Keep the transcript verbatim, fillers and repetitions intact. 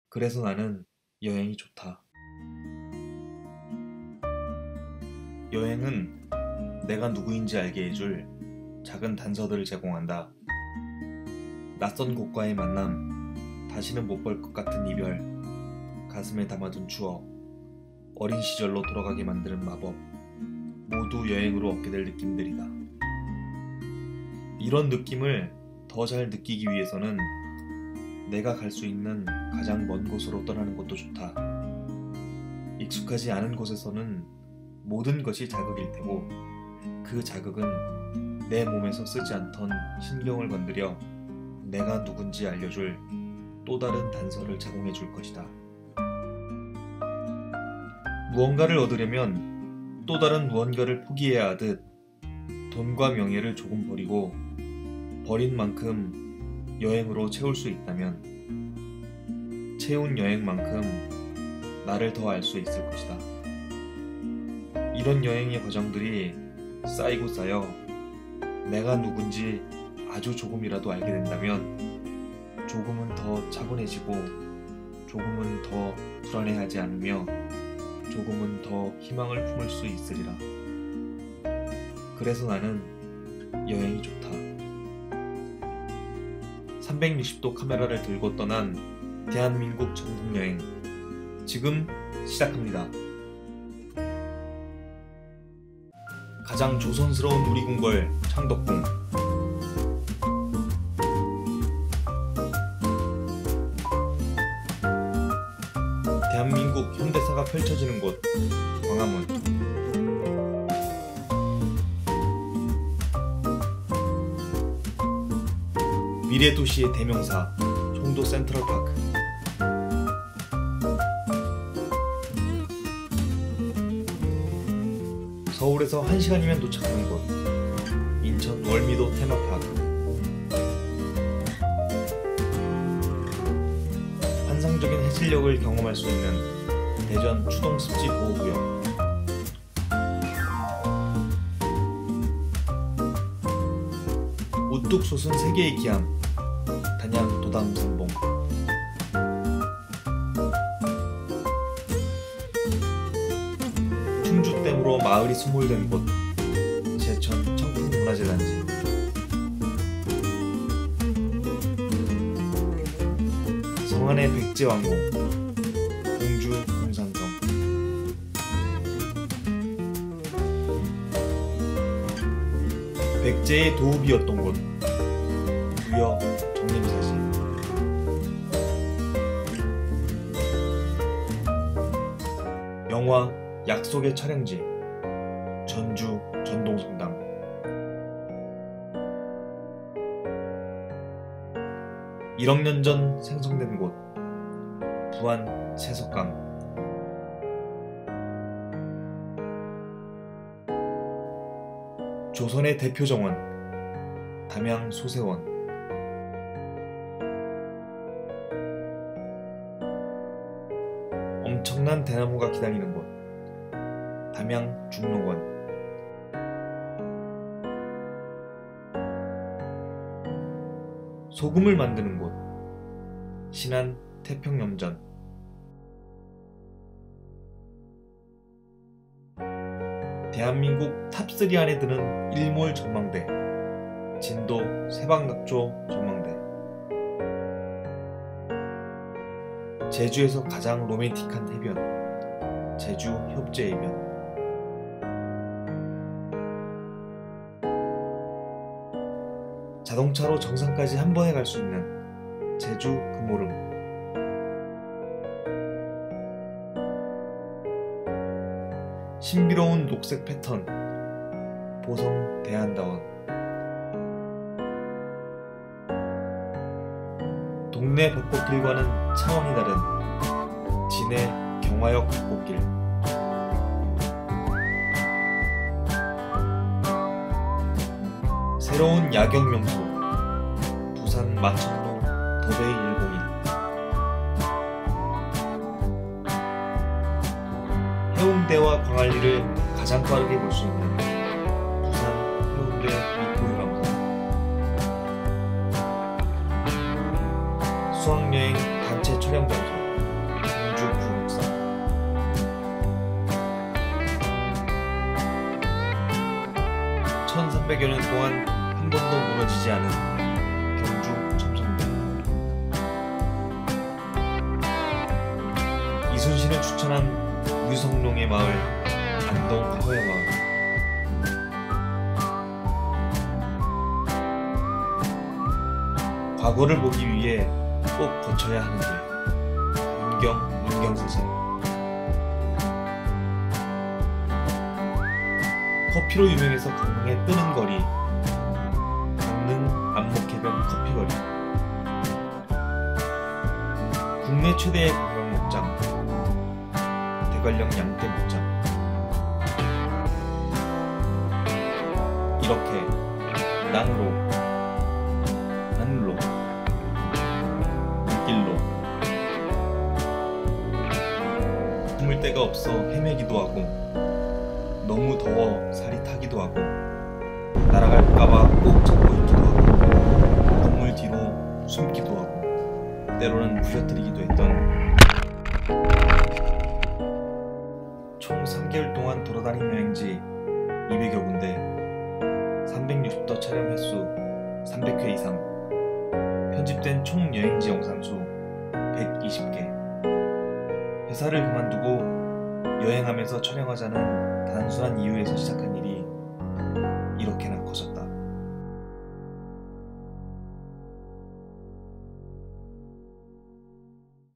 그래서 나는 여행이 좋다. 여행은 내가 누구인지 알게 해줄 작은 단서들을 제공한다. 낯선 곳과의 만남, 다시는 못 볼 것 같은 이별, 가슴에 담아둔 추억, 어린 시절로 돌아가게 만드는 마법, 모두 여행으로 얻게 될 느낌들이다. 이런 느낌을 더 잘 느끼기 위해서는 내가 갈 수 있는 가장 먼 곳으로 떠나는 것도 좋다. 익숙하지 않은 곳에서는 모든 것이 자극일 테고, 그 자극은 내 몸에서 쓰지 않던 신경을 건드려 내가 누군지 알려줄 또 다른 단서를 제공해 줄 것이다. 무언가를 얻으려면 또 다른 무언가를 포기해야 하듯 돈과 명예를 조금 버리고 버린 만큼 여행으로 채울 수 있다면 채운 여행만큼 나를 더 알 수 있을 것이다. 이런 여행의 과정들이 쌓이고 쌓여 내가 누군지 아주 조금이라도 알게 된다면 조금은 더 차분해지고 조금은 더 불안해하지 않으며 조금은 더 희망을 품을 수 있으리라. 그래서 나는 여행이 좋다. 삼백육십 도 카메라를 들고 떠난 대한민국 전국여행, 지금 시작합니다. 가장 조선스러운 누리궁궐 창덕궁. 대한민국 현대사가 펼쳐지는 곳 광화문. 미래도시의 대명사 송도 센트럴파크. 서울에서 한 시간이면 도착하는 곳 인천 월미도 테마파크. 환상적인 해질녘을 경험할 수 있는 대전 추동습지 보호구역. 우뚝 솟은 세계의 기암 단양 도담산봉. 충주댐으로 마을이 수몰된 곳 제천 청풍문화재단지. 성안의 백제왕궁 공주 공산성. 백제의 도읍이었던 곳 부여 정림사지. 영화 약속의 촬영지 전주 전동성당. 일억 년 전 생성된 곳 부안 채석강. 조선의 대표 정원 담양 소세원. 엄청난 대나무가 기다리는 곳 담양 중록원. 소금을 만드는 곳 신안 태평염전. 대한민국 탑쓰리 안에 드는 일몰 전망대 진도 세방낙조 전망대. 제주에서 가장 로맨틱한 해변 제주 협재해변. 자동차로 정상까지 한 번에 갈 수 있는 제주 금오름. 신비로운 녹색 패턴 보성 대한다원. 동네 벚꽃길과는 차원이 다른 진해 경화역 벚꽃길. 새로운 야경 명소 부산 마천동 더베이 일공일. 해운대와 광안리를 가장 빠르게 볼 수 있는 부산 해운대 입구유람선. 수학여행 단체 촬영 장소 삼백여 년 동안 한 번도 무너지지 않은 경주 첨성대. 이순신을 추천한 유성룡의 마을 안동 화훼마을. 과거를 보기 위해 꼭 거쳐야 하는 길. 문경 문경사장. 커피로 유명해서 강릉에 뜨는 거리. 강릉 안목해변 커피거리. 국내 최대의 관광 목장. 대관령 양떼 목장. 이렇게 땅으로, 하늘로, 물길로 숨을 데가 없어 헤매기도 하고, 너무 더워 살이 타기도 하고, 날아갈까봐 꼭 잡고 있기도 하고, 건물 뒤로 숨기도 하고, 때로는 부셔뜨리기도 했던, 총 삼 개월 동안 돌아다닌 여행지 이백여 군데, 삼백육십 도 촬영 횟수 삼백 회 이상, 편집된 총 여행지 영상수 백이십 개. 회사를 그만두고 여행하면서 촬영하자는 단순한 이유에서 시작한 일이